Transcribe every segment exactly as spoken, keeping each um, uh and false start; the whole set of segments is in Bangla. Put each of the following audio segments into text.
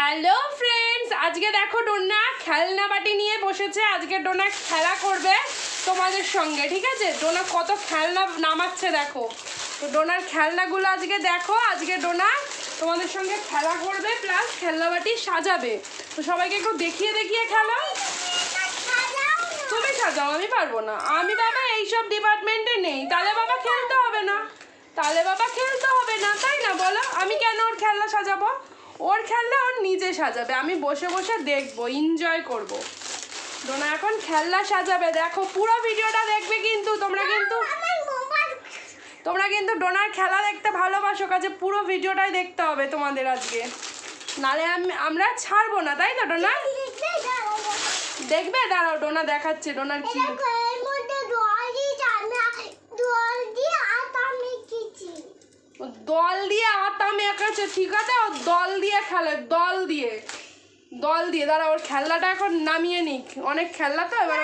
হ্যালো ফ্রেন্ডস, আজকে দেখো ডোনা খেলনা বাটি নিয়ে বসেছে। আজকে ডোনা খেলা করবে তোমাদের সঙ্গে, ঠিক আছে? ডোনা কত খেলনা নামাচ্ছে দেখো। তো ডোনার খেলনাগুলো আজকে দেখো। আজকে ডোনা তোমাদের সঙ্গে খেলা করবে প্লাস খেলনা বাটি সাজাবে। তো সবাইকে একটু দেখিয়ে দেখিয়ে খেলা। তুমি সাজাও, আমি পারবো না। আমি বাবা এইসব ডিপার্টমেন্টে নেই। তাহলে বাবা খেলতে হবে না, তাহলে বাবা খেলতে হবে না, তাই না বলো? আমি কেন ওর খেলনা সাজাবো? ওর খেলনা ওর নিজে সাজাবে, আমি বসে বসে দেখবো, এনজয় করব। ডোনা এখন খেলনা সাজাবে। দেখো পুরো ভিডিওটা দেখবে কিন্তু তোমরা কিন্তু তোমরা কিন্তু ডোনার খেলা দেখতে ভালোবাসো, কাজে পুরো ভিডিওটাই দেখতে হবে তোমাদের আজকে, নালে আমি আমরা ছাড়বো না, তাই তো ডোনা? দেখবে? দাঁড়াও, ডোনা দেখাচ্ছে ডোনার কি। দল দিয়ে আটা মেখেছে, ঠিক আছে? ও দল দিয়ে খেলে, দল দিয়ে দল দিয়ে দাঁড়া, ওর খেলনাটা এখন নামিয়ে নিক। অনেক খেলনা তো এবার।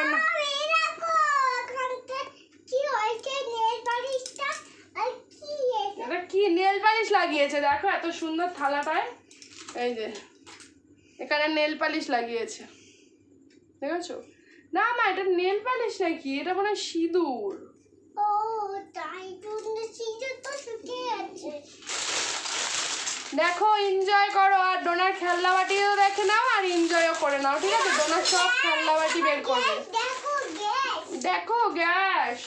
এটা কি নেল পালিশ লাগিয়েছে দেখো, এত সুন্দর থালাটায়। এই যে এখানে নেল পালিশ লাগিয়েছে, দেখেছো? না মা, এটা নেল পালিশ নাকি? এটা মনে হয় সিঁদুর। দেখো, এনজয় করো। আর ডোনার খেলনা বাটিও দেখে নাও আর এনজয়ও করে নাও, ঠিক আছে? ডোনার সব খেলনা বাটি বের করবে। দেখো গ্যাস,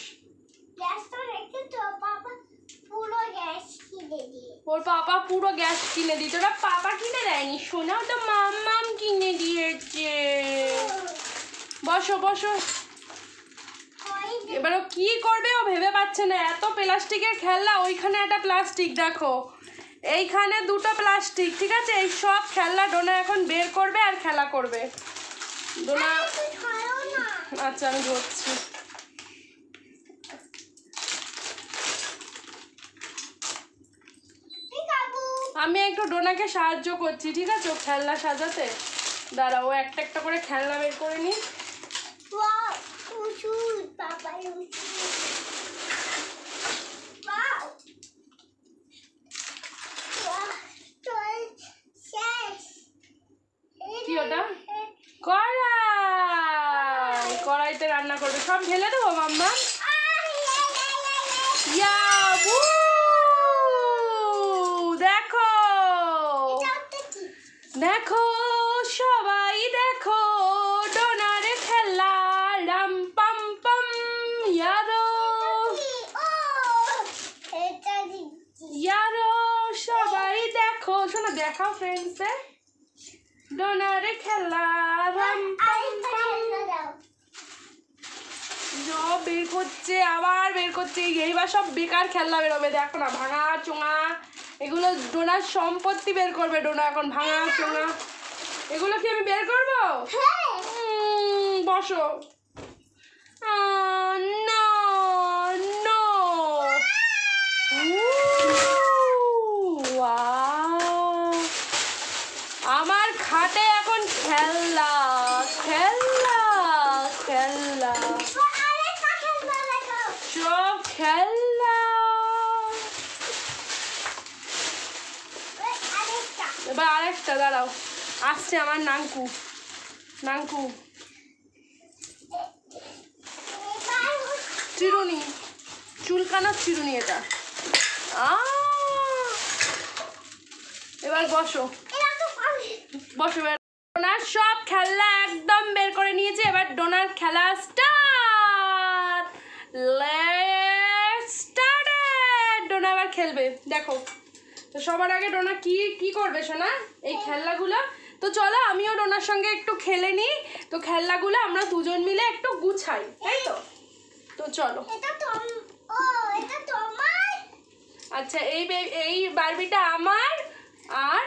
ওর পাপা পুরো গ্যাস কিনে দিয়েছে। ওরা পাপা কিনে দেয়নি সোনা, ওটা মাম্মাম কিনে দিয়েছে। বসো বসো। এবার ও কি করবে ও ভেবে পাচ্ছে না। এত প্লাস্টিকের খেলনা, ওইখানে একটা প্লাস্টিক, দেখো এইখানে দুটো প্লাস্টিক, ঠিক আছে? এই সব খেলনা ডোনা এখন বের করবে আর খেলা করবে। ডোনা আচ্ছা, আমি ধরছি। আমি একটু ডোনাকে সাহায্য করছি, ঠিক আছে? ও খেলনা সাজাতে। দাঁড়া, ও একটা একটা করে খেলনা বের করে নি। কি ওটা? কড়াই, কড়াইতে রান্না করবে। সব ঢেলে দেবো মাম্মা। দেখো দেখো সবাই দেখো ডোনার খেলা। রাম পাম পাম ইয়ারো ইয়ারো সবাই দেখো। শোনো, দেখাও ফ্রেন্ডসদের ডোনার খেলা। রাম পাম পাম সব বের করছে, আবার বের করছে। এইবার সব বেকার খেলনা বেরোবে, দেখো না, ভাঙা চোঙা। এগুলো ডোনার সম্পত্তি বের করবে ডোনা এখন। ভাঙা চোঙা এগুলো কি আমি বের করবো? বসো। না না, আমার খাটে এখন খেলনা খেলনা খেলনা সব খেলনা। এবার আরেকটা, দাঁড়াও, আসছে আমার নাঙ্কু নাঙ্কু চিরুনি, চুলকানোর চিরুনি এটা। এবার বসো বসো। ডোনার সব খেলনা একদম বের করে নিয়েছে। এবার ডোনার খেলা স্টার্ট। Let's start. ডোনা এবার খেলবে, দেখো। তো সবার আগে ডোনা কি কি করবে শোনা? এই খেলনাগুলো। তো চলো আমিও ডোনার সঙ্গে একটু খেলে নিই। তো খেলনাগুলো আমরা দুজন মিলে একটু গুছাই, তাই তো? তো চলো। আচ্ছা, এই এই বারবিটা আমার, আর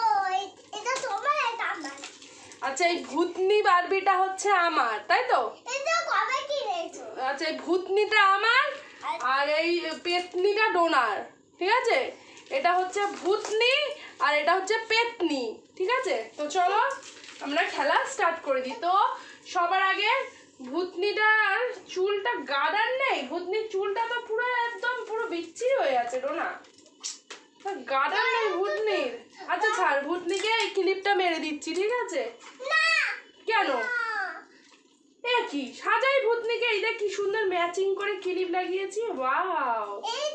আচ্ছা এই ভূতনি বারবিটা হচ্ছে আমার, তাই তো? আচ্ছা, এই ভূতনিটা আমার আর এই পেতনিটা ডোনার, ঠিক আছে? এটা হচ্ছে ভূতনি আর এটা হচ্ছে পেতনি, ঠিক আছে? তো চলো আমরা খেলা স্টার্ট করে দিই। তো সবার আগে ভূতনিটার চুলটা গাদার নেই। ভূতনির চুলটা তো পুরো একদম পুরো বিচ্ছিরি হয়ে আছে ডোনা, গাদার নেই ভূতনির। আচ্ছা ছাড়, ভূতনিকে এই ক্লিপটা মেরে দিচ্ছি, ঠিক আছে? কেন? এ কি সাজাই ভূতনিকে, এই দেখ কি সুন্দর ম্যাচিং করে ক্লিপ লাগিয়েছি। ওয়াও,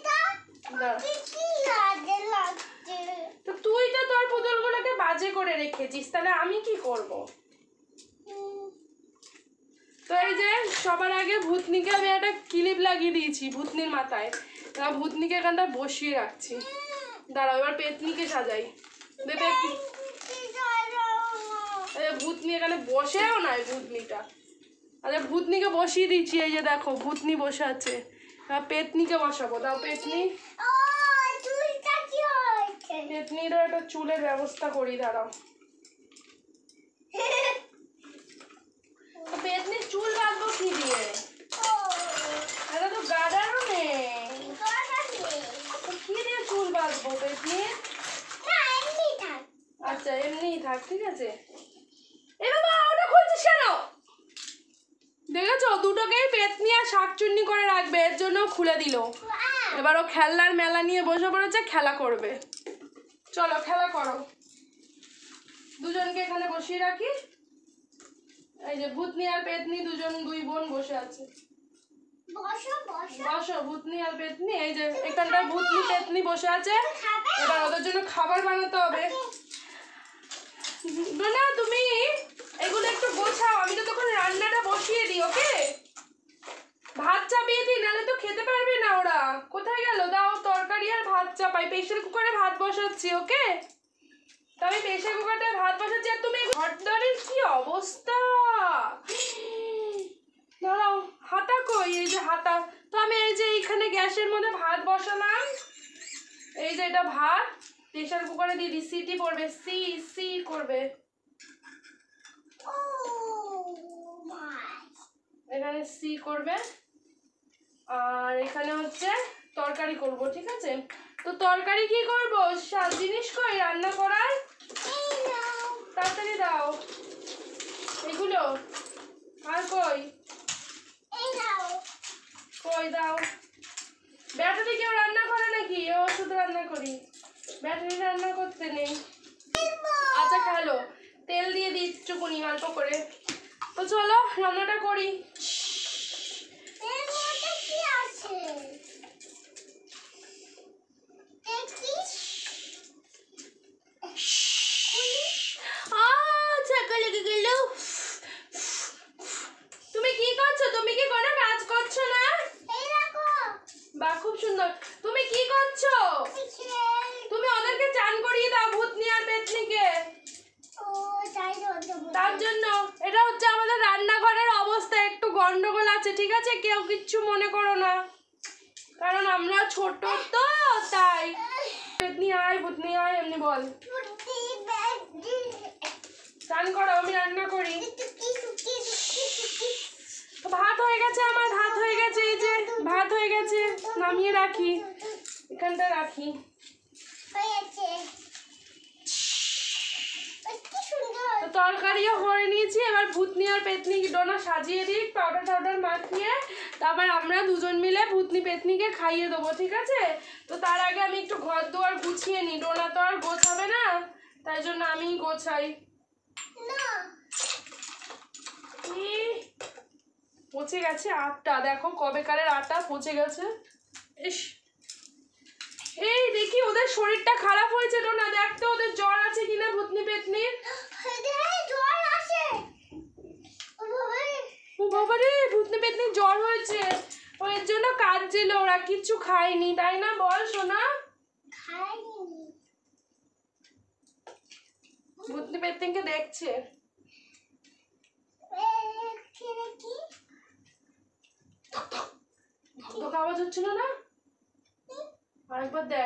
তো তুই তো তোর পুতুলগুলোকে বাজে করে রেখেছিস, তাহলে আমি কি করব? তো এই যে সবার আগে ভূতনিকে আমি একটা ক্লিপ লাগিয়ে দিয়েছি ভূতনির মাথায়। এবার ভূতনিকে এখানটা বসিয়ে রাখছি। দাঁড়াও, এবার পেতনিকে সাজাই। ভূতনি এখানে বসেও নাই ভূতনিটা। আচ্ছা ভূতনিকে বসিয়ে দিচ্ছি, এই যে দেখো ভূতনি বসে আছে। এবার পেতনিকে বসাবো। দাও পেতনি, পেতনিরও একটা চুলের ব্যবস্থা করি, দাঁড়াও। পেতনির চুল বাঁধবো কি দিয়ে? এটা তো গাডারও নেই, কি দিয়ে চুল বাঁধবো পেতনির? আচ্ছা এমনিই থাক, ঠিক আছে। এ বাবা, ওটা খুলছিস কেন? দেখেছো, দুটোকেই পেতনি আর শাকচুন্নি করে রাখবে, এর জন্য খুলে দিল। এবার ও খেলনার মেলা নিয়ে বসে পড়েছে, খেলা করবে। চলো খেলা করো, দুজনকে এখানে বসিয়ে রাখি। এই যে ভূতনি আর পেতনি দুজন, দুই বোন বসে আছে। বসো ভূতনি আর পেতনি, এই যে এখানটা ভূতনি পেতনি বসে আছে। এবার ওদের জন্য খাবার বানাতে হবে। ডোনা তুমি এগুলো একটু গোছাও, আমি তো তখন রান্নাটা বসিয়ে দিই। ওকে, ভাত চাপিয়ে দিই, নাহলে তো খেতে পারবে না ওরা। কোথায় গেল? দাও তরকারি আর ভাত চাপাই, প্রেসার কুকারে ভাত বসাচ্ছি। ওকে, তো আমি প্রেসার কুকারটায় ভাত বসাচ্ছি। আর তুমি ঘরদোরের কি অবস্থা! দাঁড়াও, হাতা কই? এই যে হাতা। তো আমি এই যে এইখানে গ্যাসের মধ্যে ভাত বসালাম। এই যে এটা ভাত প্রেসার কুকারে দিয়ে দিই, সিটি পড়বে, সি সি করবে। এখানে সি করবে, আর এখানে হচ্ছে তরকারি করব, ঠিক আছে? তো তরকারি কি করব? সব জিনিস কই রান্না করার? তাড়াতাড়ি দাও এগুলো। আর কই কই দাও। ব্যাটারি কেউ রান্না করে নাকি? ও শুধু রান্না করি, ব্যাটারি রান্না করতে নেই। আচ্ছা খেলো, তেল দিয়ে দিচ্ছুকুনি অল্প করে। তো চলো রান্নাটা করি। তুমি কি করছো? তুমি কি কোনো কাজ করছো না? বা খুব সুন্দর। তুমি কি করছো? তুমি ওদেরকে চান করিয়ে দাও, ভূতনি আর পেতনিকে। তার জন্য এটা হচ্ছে আমাদের রান্নাঘরের অবস্থা একটু গন্ডগোল আছে, ঠিক আছে? কেউ কিচ্ছু মনে করো না, কারণ আমরা ছোট তো তাই। পেতনি আয়, ভূতনি আয়, এমনি বল। চান করো, আমি রান্না করি। ভাত হয়ে গেছে আমার, ভাত হয়ে গেছে। এই যে ভাত হয়ে গেছে, নামিয়ে রাখি, এখানটা রাখি। তরকারিও করে নিয়েছি। এবার ভূতনি আর পেতনি ডোনা সাজিয়ে দিই পাউডার টাউডার মাখিয়ে, তারপর আমরা দুজন মিলে ভূতনি পেতনিকে খাইয়ে দেবো, ঠিক আছে? তো তার আগে আমি একটু ঘর দুয়ার গুছিয়ে নিই। ডোনা তো আর গোছাবে না, তাই জন্য আমি গোছাই। পচে গেছে আটটা, দেখো কবেকারের আটা পচে গেছে। ইস, এই দেখি ওদের শরীরটা খারাপ হয়েছে। ডোনা দেখতে ওদের জ্বর আছে কিনা ভূতনি পেতনির। ও বাবা রে, ভূতনি পেতনির জ্বর হয়েছে, ওর জন্য কাঁদছিল। ওরা কিচ্ছু খায়নি, তাই না? বল সোনা। ভূতনি পেতনিকে দেখছে। ধক আওয়াজ হচ্ছিল না? আরেকবার দেখ।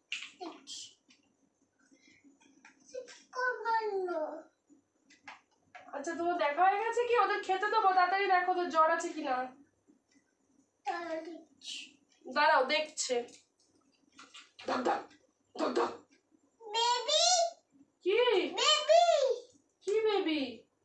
আচ্ছা তোমার দেখা হয়ে গেছে কি? ওদের খেতে দেবো, তাড়াতাড়ি দেখো ওদের জ্বর আছে কিনা। দাঁড়াও দেখছে। কি কি বেবি?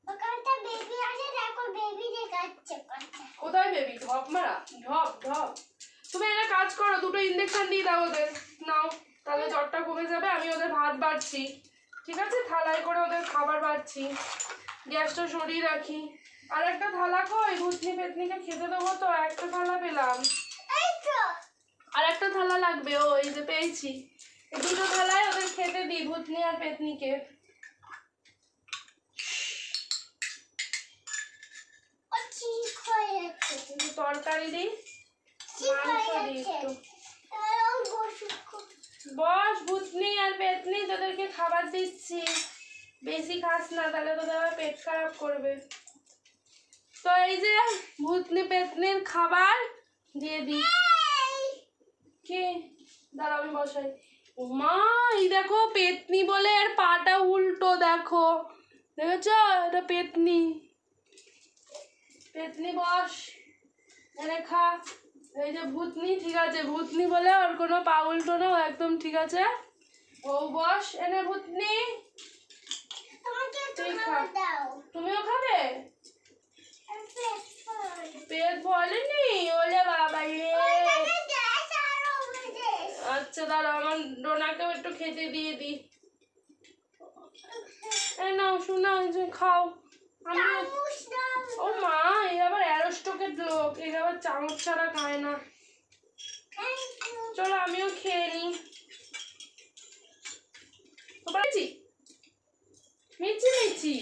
কোথায় বেবি? ঢপ মারা, ঢপ ঢপ। তুমি একটা কাজ করো, দুটো ইঞ্জেকশন দিয়ে দাও ওদের। নাও, তাহলে জ্বরটা কমে হয়ে যাবে, আমি ওদের ভাত বাড়ছি, ঠিক আছে? থালায় করে ওদের খাবার বাড়ছি, গ্যাসটা সরিয়ে রাখি। আর একটা থালা কই, ভুতনি পেতনিকে খেতে দেবো তো, একটা থালা পেলাম, আর একটা থালা লাগবে। ও এই যে পেয়েছি, দুটো থালায় ওদের খেতে দিই, ভুতনি আর পেতনিকে। তরকারি দিই, মাংস দিই একটু। বস, ভুতনি আর পেতনি তোদেরকে খাবার দিচ্ছি, বেশি খাস না, তাহলে তোদের আবার পেট খারাপ করবে। তো এই যে ভুতনি পেতনির খাবার দিয়ে দিই। কি দাঁড়া আমি বসাই। মা এই দেখো পেতনি বলে আর পাটা উল্টো, দেখো দেখেছ, এটা পেতনি। পেতনি বস, এনে খা। এই যে ভুতনি, ঠিক আছে, ভুতনি বলে ওর কোনো পা উল্টো না, একদম ঠিক আছে। ও বস, এনে ভুতনি, তুমিও খাবে? পেট ভরেনি? ওলে বাবা রে। আচ্ছা দাঁড়াও, আমার ডোনাকেও একটু খেতে দিয়ে দিই। এই নাও শোনা, খাও। আমি ও মা, এর আবার অ্যারোস্টকের লোক, এর আবার চামচ ছাড়া খায় না। চলো আমিও খেয়ে নিই। মিচি মিচি মিচি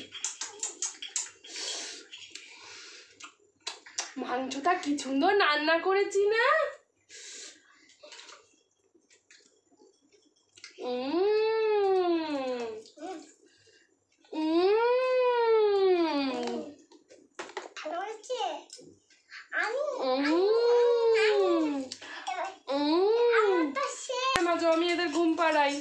মাংসটা কি সুন্দর রান্না করেছি না? আমি এদের ঘুম পাড়াই।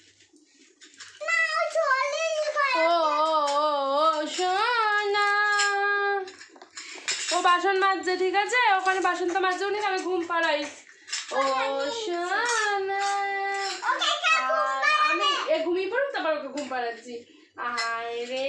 ও বাসন মাজছে, ঠিক আছে, ওখানে বাসন তো মাজছেও নি, আমি ঘুম পাড়াই। ও সোনা, আমি এ ঘুমিয়ে পড়ুক, তারপর ওকে ঘুম পাড়াচ্ছি। আয় রে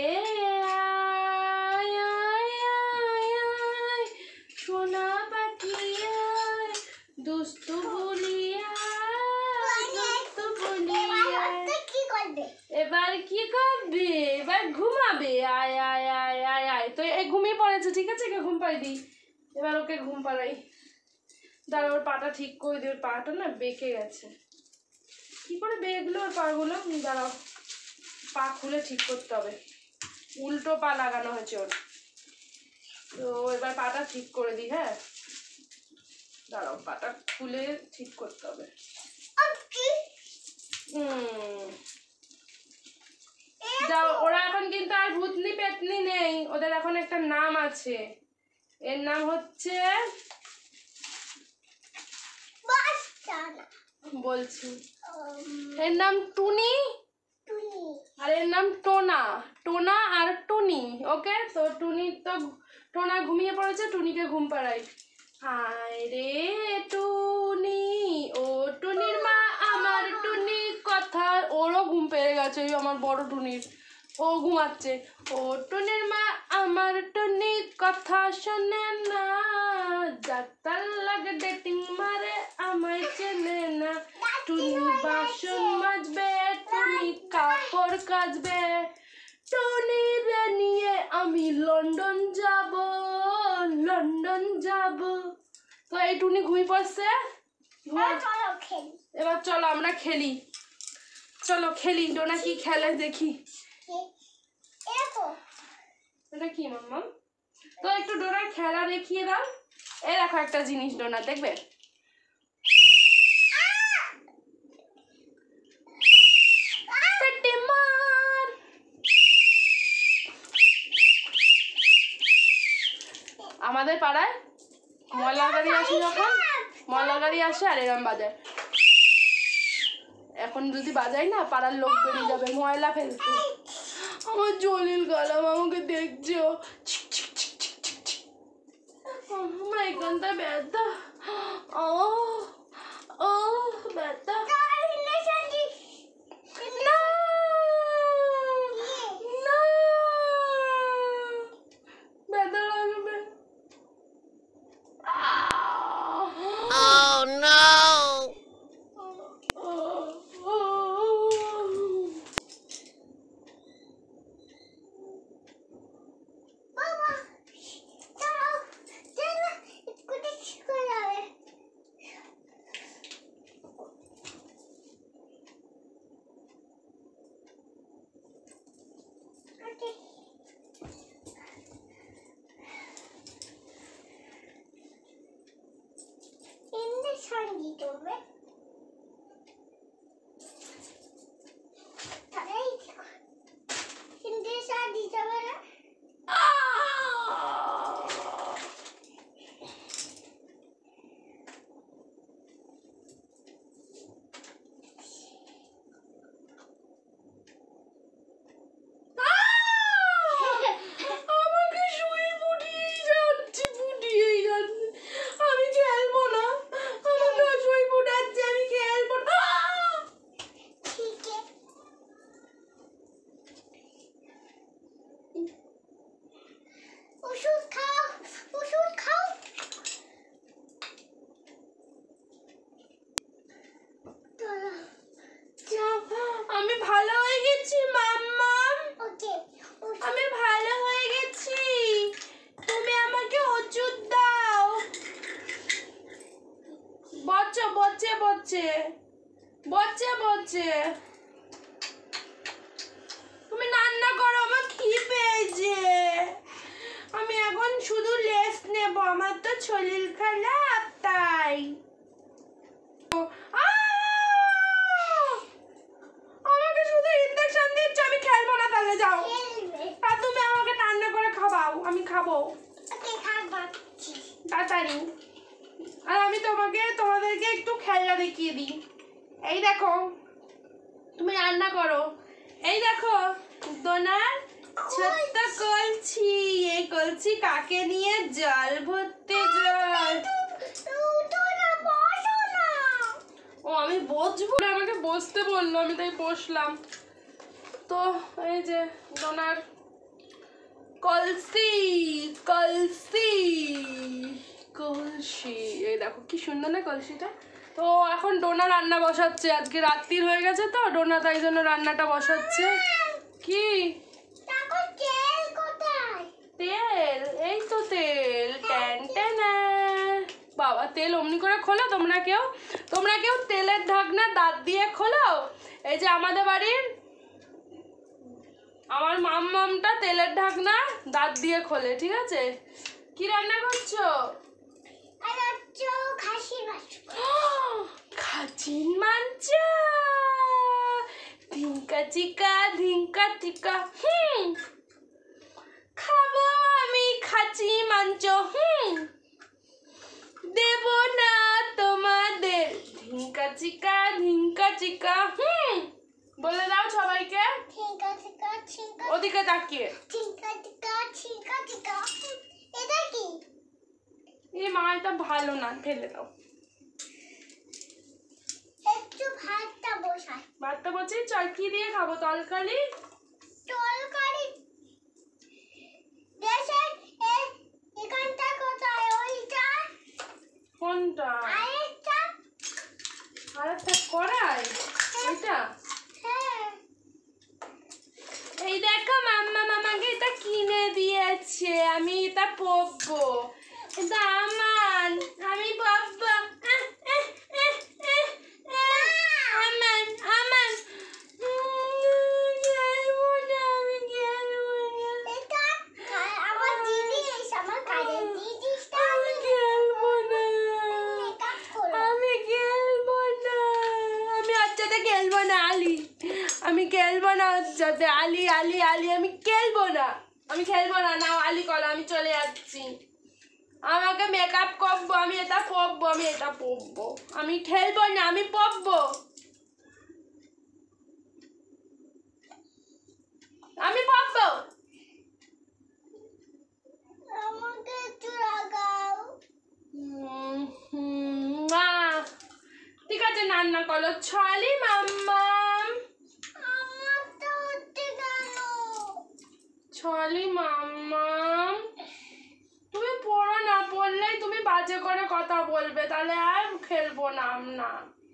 সোনা পাখি, দুষ্টু বলিয়া দুষ্টু বলিয়া। এবার কি করবে? এবার ঘুমাবে। আয় আয় আয় আয় আয়। তো এই ঘুমিয়ে পড়েছে, ঠিক আছে, একে ঘুম পাড়াই দিই। এবার ওকে ঘুম পাড়াই। দাঁড়া, ওর পাটা ঠিক করে দিই, ওর পাটা না বেঁকে গেছে। কি করে বেঁকলো ওর পাগুলো? দাঁড়াও, পা খুলে ঠিক করতে হবে, উল্টো পা লাগানো হয়েছে ওর। তো এবার পাটা ঠিক করে দিই। হ্যাঁ দাঁড়াও, পাটা খুলে ঠিক করতে হবে। হুম, যাও। ওরা এখন কিন্তু আর ভুতনি পেতনি নেই, ওদের এখন একটা নাম আছে। এর নাম হচ্ছে, বলছি, এর নাম টুনি, আর এর নাম টোনা। টোনা আর টুনি। ওকে, তো টুনি তো টোনা ঘুমিয়ে পড়েছে, টুনিকে ঘুম পাড়াই। হায় রে টুনি, ও টুনির মা আমার টুনি কথা। ওরও ঘুম পেয়ে গেছে, আমার বড় টুনির, ও ঘুমাচ্ছে। ও টুনির মা আমার টুনি কথা শোনে না, ডাক্তার লাগে ডেটিং মারে আমায় চেনে না। টুনি বাসন মাজবে, টুনি কাপড় কাচবে, টুনিরে নিয়ে আমি লন্ডন যাব, লন্ডন যাব। তো এই টুনি ঘুমিয়ে পড়ছে। এবার চলো আমরা খেলি, চলো খেলি। ডোনা কি খেলে দেখি। এটা কি মাম্মা? তো একটু ডোনার খেলা দেখিয়ে দাও। এই দেখো একটা জিনিস, ডোনা দেখবে। আমাদের পাড়ায় ময়লা গাড়ি আসে, যখন ময়লা গাড়ি আসে আর এরম বাজায়। এখন যদি বাজাই না, পাড়ার লোক বেরিয়ে যাবে ময়লা ফেলতে। আমার জলিল গালাম আমাকে দেখছো, আমার এখানটা ব্যথা, ও ও ব্যথা। সঙ্গীত হবে তাহলে কিন্তু শাড়ি যাবে না বচ্ছে বচ্ছে তুমি রান্না করো আমার খিদে পেয়েছে আমি এখন শুধু লেস নেব আমার তো শরীর খারাপ তাই আমাকে শুধু ইনজেকশন দিচ্ছ আমি খেলবো না তাহলে যাও আর তুমি আমাকে রান্না করে খাওয়াও আমি খাবো তাড়াতাড়ি আর আমি তোমাকে তোমাদেরকে একটু খেলনা দেখিয়ে দিই এই দেখো তুমি রান্না করো এই দেখো দোনার ছোট্ট কলছি এই কলছি কাকে নিয়ে জল ভরতে যায় ও আমি বসবো না আমাকে বসতে বললো আমি তাই বসলাম তো এই যে দোনার কলসি কলসি কলসি এই দেখো কি সুন্দর না কলসিটা তো এখন ডোনা রান্না বসাচ্ছে আজকে রাত্রির হয়ে গেছে তো ডোনা তাই জন্য রান্নাটা বসাচ্ছে কি তেল এই তো তেল ট্যান ট্যান বাবা তেল অমনি করে খোলো তোমরা কেউ তোমরা কেউ তেলের ঢাকনা দাঁত দিয়ে খোলো এই যে আমাদের বাড়ির আমার মামমামটা তেলের ঢাকনা দাঁত দিয়ে খোলে ঠিক আছে কি রান্না করছো খাসির মাংস ধিঙ্কা চিকা ধিঙ্কা চিকা হুম খাবো আমি খাসি মাংস হুম দেব না তোমাদের ধিঙ্কা চিকা ধিঙ্কা চিকা হুম বলে দাও সবাইকে ওদিকে তাকিয়ে এই মা এটা ভালো না ফেলে দাও একটু ভাতটা বসাই ভাতটা বসে চল কি দিয়ে খাবো তরকারি তরকারি দেশে এখানটা কোথায় ওইটা কোনটা আরেকটা আরেকটা কড়াই এটা হ্যাঁ এই দেখো মাম্মা মামাকে এটা কিনে দিয়েছে আমি এটা পরবো এটা আমার আমি পরবো আমার আমার আমি খেলবো না যাতে আলি আলি আলি আমি খেলবো না আমি খেলবো না নাও আলি করো আমি চলে যাচ্ছি আমাকে মেকআপ করবো আমি এটা পরবো আমি এটা পরবো আমি খেলবো না আমি পরবো আমি পরবো আমাকে একটু লাগাও ঠিক আছে রান্না করো ছলি মাম্মা ছলি মাম্মা তুমি পড়ো না পড়লেই তুমি বাজে করে কথা বলবে তাহলে আর খেলবো না না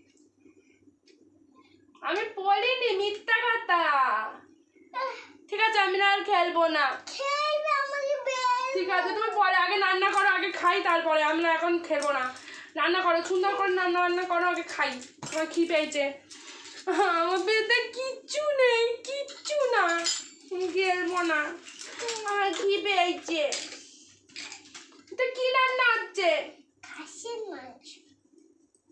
আমি পড়িনি মিথ্যা কথা ঠিক আছে আমি না আর খেলবো না ঠিক আছে তুমি পরে আগে রান্না করো আগে খাই তারপরে আমি না এখন খেলবো না রান্না করো সুন্দর করে রান্না রান্না করো আগে খাই আমার কি পেয়েছে আমার পেতে কিচ্ছু নেই কিচ্ছু না খেলবো না আমার কি পেয়েছে এটা কি রান্না হচ্ছে খাসির মাংস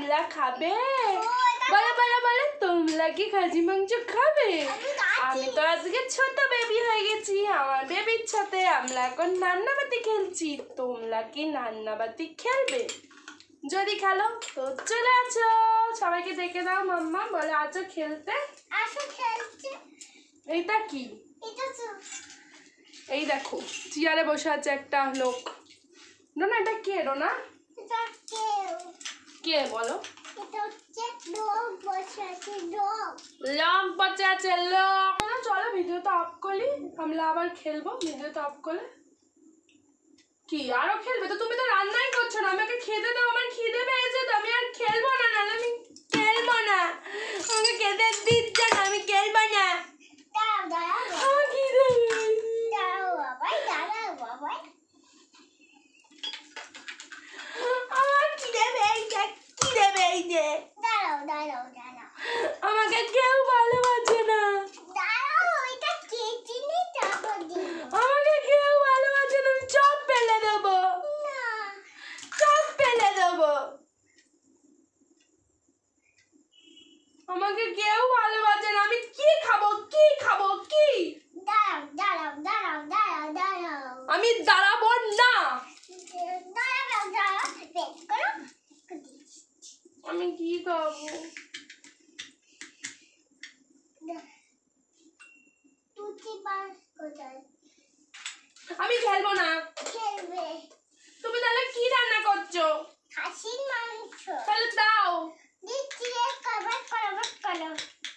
তোমরা খাবে? বলো বলো বলো, তোমরা কি খাসি মাংস খাবে? আমি তো আজকে ছোট বেবি হয়ে গেছি, আমার বেবির সাথে আমরা এখন নান্নাবাতি খেলছি। তোমরা কি নান্নাবাতি খেলবে? যদি খেলো তো চলে আছো, সবাইকে ডেকে দাও। মাম্মা বলে আছো খেলতে। আসো খেলছে। এইটা কি? এটা তো এই দেখো চেয়ারে বসে আছে একটা লোক। ডোনা এটা কে? ডোনা এটা কেউ কে বলো? এটা হচ্ছে ডগ বসে আছে, ডগ। লক বসে আছে লোক। চলো ভিডিওটা অফ করি, আমরা আবার খেলবো। ভিডিওটা অফ করলে কি আরো খেলবে? তো তুমি তো রান্নাই করছো না, আমাকে খেতে দাও, আমার খিদে পেয়েছে তো আমি আর খেলবো না। না আমি খেলবো না, আমাকে খেতে দিচ্ছে না, আমি খেলবো না। দাঁড়াও দাঁড়াও আমার খিদে পেয়েছে। দাঁড়াও বাবাই, দাঁড়াও বাবাই। আমার খিদে পেয়েছে, খিদে পেয়েছে। দাঁড়াও দাঁড়াও দাঁড়াও আমাকে কেউ ভালোবাসে না, দাঁড়াও। এটা কে চিনি যাবো দিন আমাকে কেউ ভালোবাসে না। আমি চপ ফেলে দেবো, না। চপ ফেলে দেবো। আমাকে কেউ ভালোবাসে না, আমি কি খাবো কি খাবো কি? দাঁড়াও দাঁড়াও দাঁড়াও দাঁড়াও দাঁড়াও আমি দাঁড়াবো না। দাঁড়াও দাঁড়াও বেশ করো। আমি কি খাবো? তুই বাস কোথায় আমি খেলবো না। খেলবে? তুমি তাহলে কি রান্না করছো? খাসির মাংস তাহলে দাও। দিচ্ছি রে, কবার কবার করো।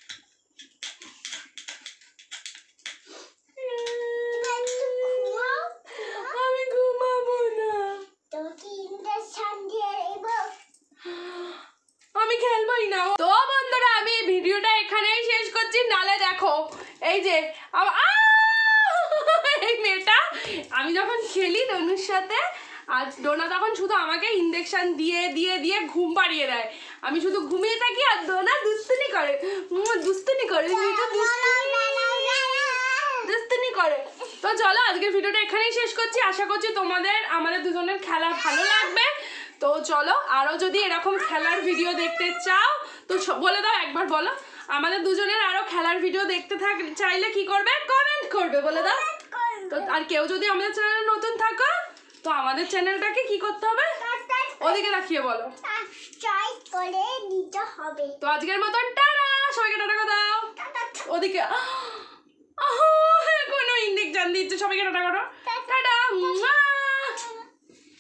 আমি ঘুমাবো না। তোকে ইন্ডাকশন দিয়ে দেবো। আমি খেলবোই না। তো বন্ধুরা আমি ভিডিওটা এখানেই শেষ করছি, নালে দেখো এই যে আ- এই মেয়েটা, আমি যখন খেলি দনুর সাথে আজ ডোনা তখন শুধু আমাকে ইনজেকশন দিয়ে দিয়ে দিয়ে ঘুম পাড়িয়ে দেয়। আমি শুধু ঘুমিয়ে থাকি আর ডোনা দুস্তুনি করে, উম, দুস্তুনি করে মেয়েটা দুস্তুনি দুস্তুনি করে। তো চলো আজকের ভিডিওটা এখানেই শেষ করছি। আশা করছি তোমাদের আমাদের দুজনের খেলা ভালো লাগবে। তো চলো আরো যদি এরকম খেলার ভিডিও দেখতে চাও তো স- বলে দাও, একবার বলো। আমাদের দুজনের আরো খেলার ভিডিও দেখতে থাক চাইলে কি করবে? কমেন্ট করবে, বলে দাও। তো আর কেউ যদি আমাদের চ্যানেলে নতুন থাকো তো আমাদের চ্যানেলটাকে কি করতে হবে? ওদিকে রাখিয়ে বলো। সাবস্ক্রাইব করে নিতে হবে। তো আজকের মতন টাটা, সবাইকে টাটা দাও। ওদিকে আহ, কোনো ইন্ডিক জান দিচ্ছে, সবাইকে টাটা করো। টাটা।